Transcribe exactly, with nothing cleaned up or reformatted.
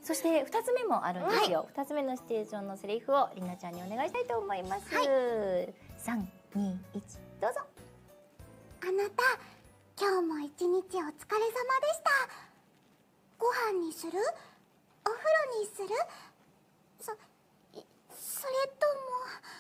そしてふたつめもあるんですよ。ふたつめのシチュエーションのセリフをりなちゃんにお願いしたいと思います。さん、に、いち、どうぞ。 あなた、今日も一日お疲れ様でした。ご飯にする？お風呂にする？そ、それとも。